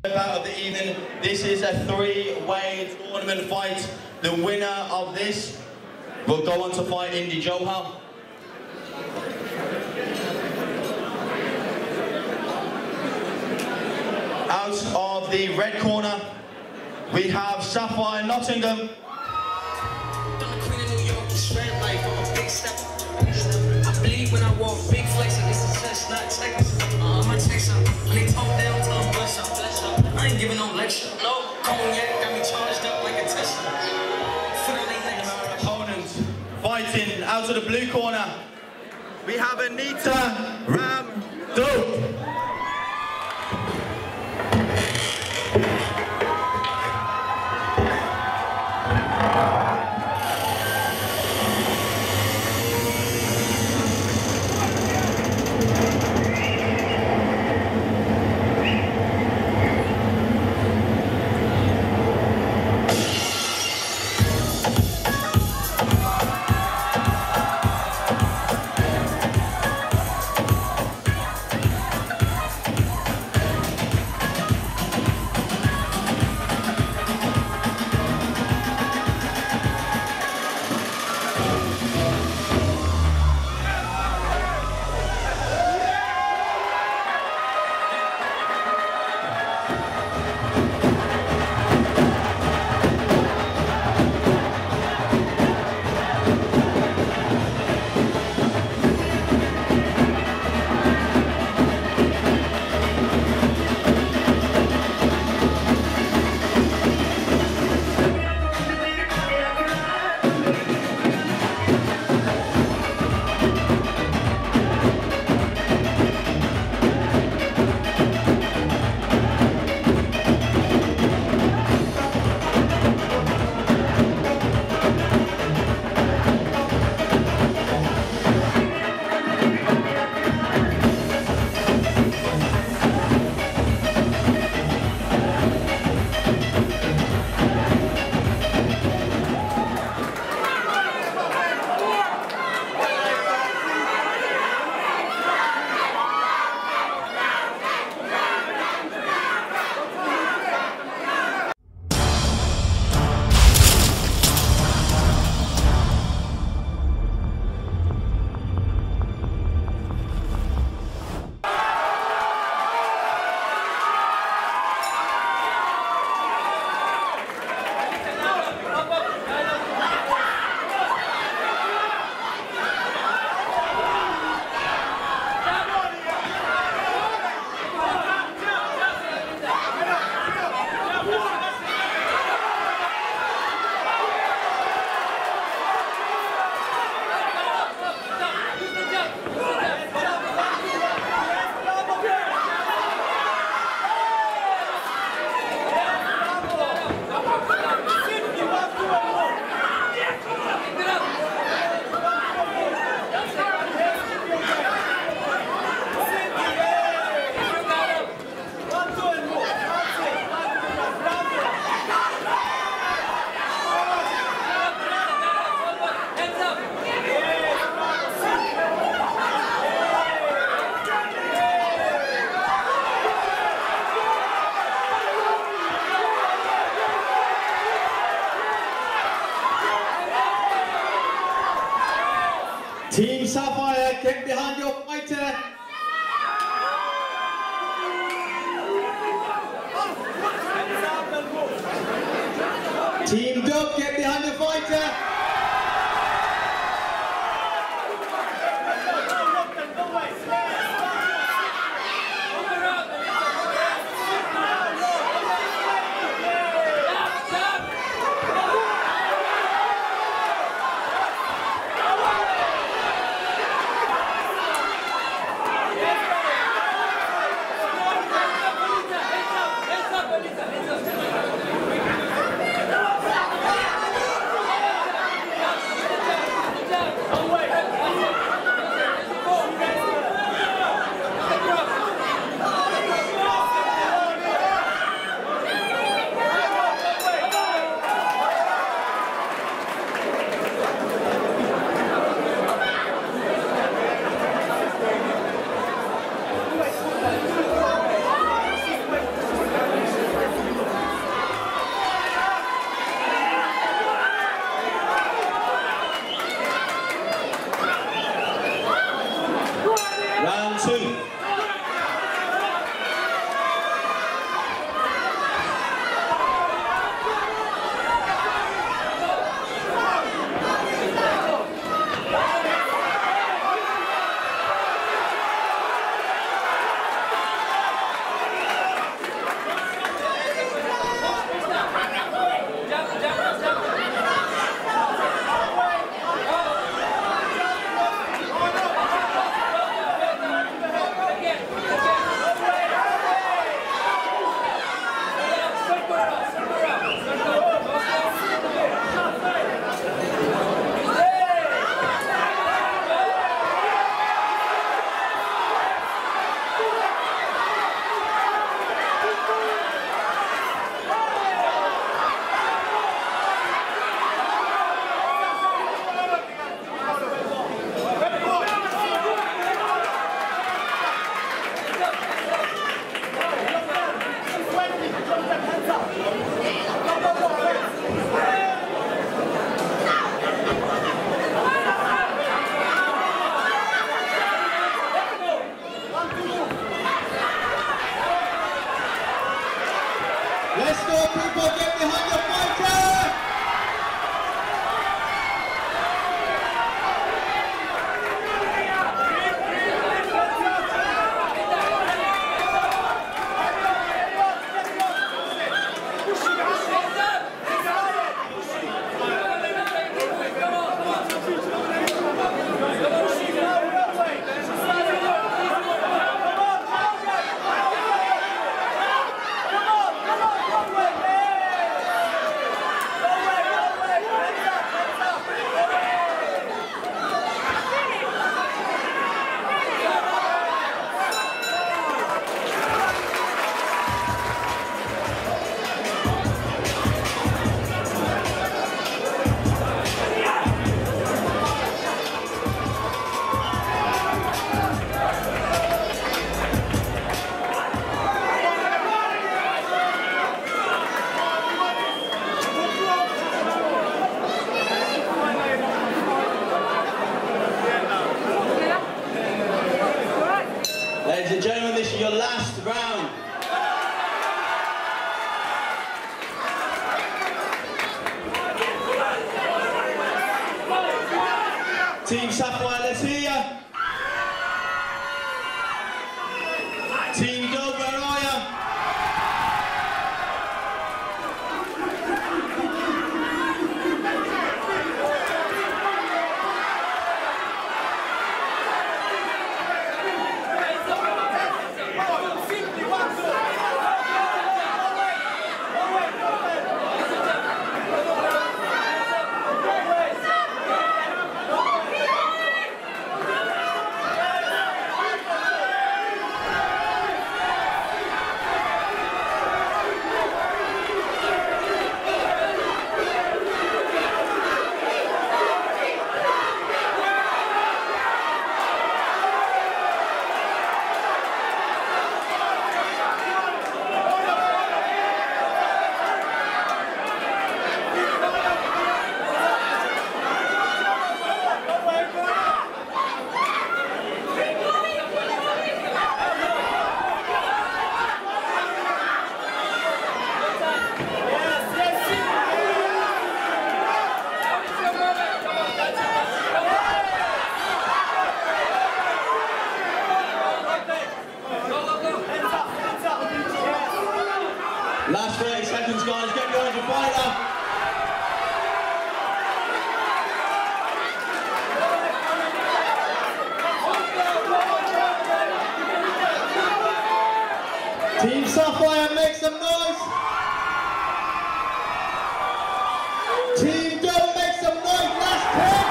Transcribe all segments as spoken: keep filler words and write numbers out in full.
Of the evening. This is a three-way tournament fight. The winner of this will go on to fight Indy Johal. Out of the red corner, we have Saphire Nottingham. I believe when I walk big flex, this is just not text. Uh, I'm a texter. When they talk down, tell them bless up, bless up. I ain't giving no lecture. No, cognac got me charged up like a Tesla. Opponents fighting out of the blue corner. We have Anita, Ram, Dubb. Team Saphire, get behind your fighter. Team Dubb, get behind your fighter. two. Let's go, people, get behind your fighter! Ladies and gentlemen, this is your last round. Team Saphire, let's hear ya. Team Dubb, where are ya? Last thirty seconds, guys. Get behind your fighter. Team Saphire, make some noise! Team Dubb, make some noise! Last ten!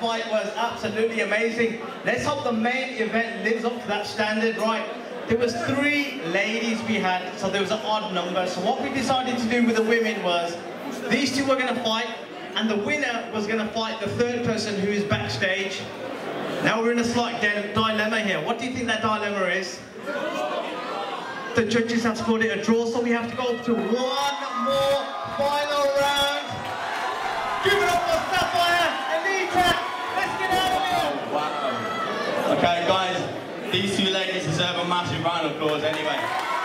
fight was absolutely amazing. Let's hope the main event lives up to that standard, right? There was three ladies we had, so there was an odd number. So what we decided to do with the women was, these two were going to fight, and the winner was going to fight the third person who is backstage. Now we're in a slight dilemma here. What do you think that dilemma is? The judges have scored it a draw, so we have to go to one more final round. Give it up for Saphire, Anita. Let's get out of here. Wow. Okay, guys, these two ladies deserve a massive round of applause anyway.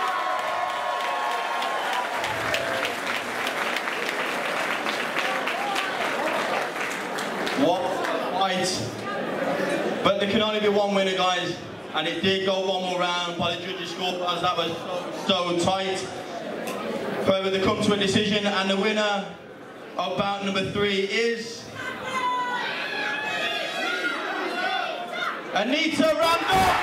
What a fight. But there can only be one winner, guys. And it did go one more round by the judges' scorecards. That was so, so tight. However, they come to a decision, and the winner of bout number three is Anita Randolph.